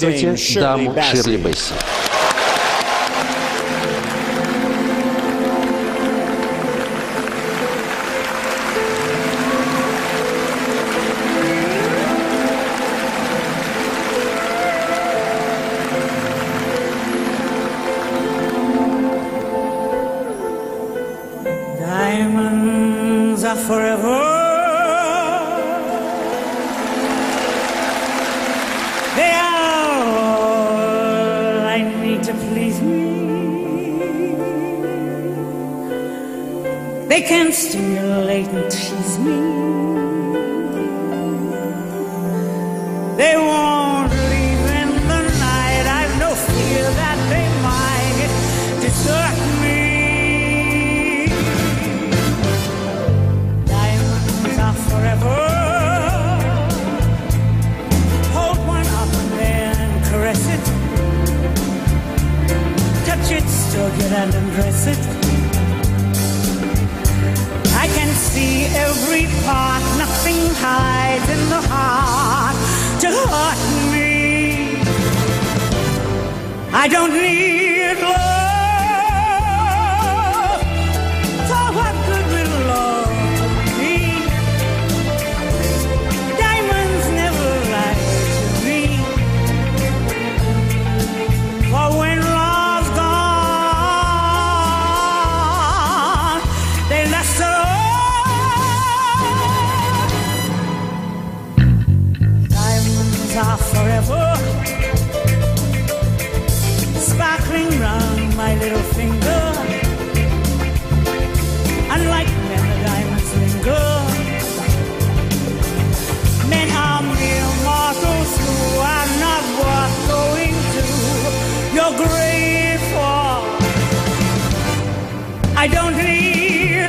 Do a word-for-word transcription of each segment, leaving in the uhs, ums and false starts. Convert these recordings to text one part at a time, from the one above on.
Приветствуйте даму Ширли Бэсси. Diamonds are forever. They are all I need to please me. They can stimulate and tease me. They won't leave in the night. I've no fear that they might desert me. Diamonds are forever. Hold one up and then caress it. Touch it, stroke it and impress it. I can see every part, nothing hides in the heart to hurt me. I don't need love. For what good will love be? Diamonds never lie to me. For when love's gone, they luster on. Diamonds are forever, sparkling round my little finger. Unlike men, the diamonds linger. Men are mere mortals who are not worth going to your grave for. I don't need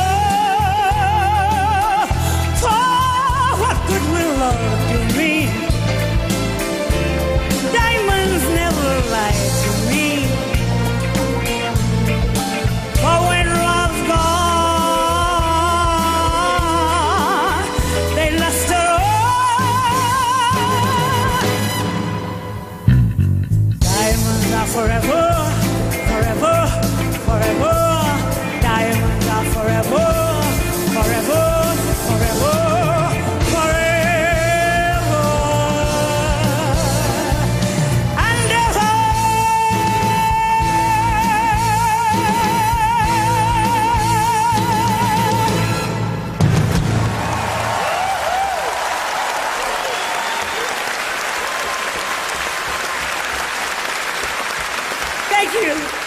love. For what good will love do me? Diamonds never lie to me. For when love's gone, they luster on. Diamonds are forever, forever, forever. Diamonds are forever, forever, forever, forever and ever. Thank you.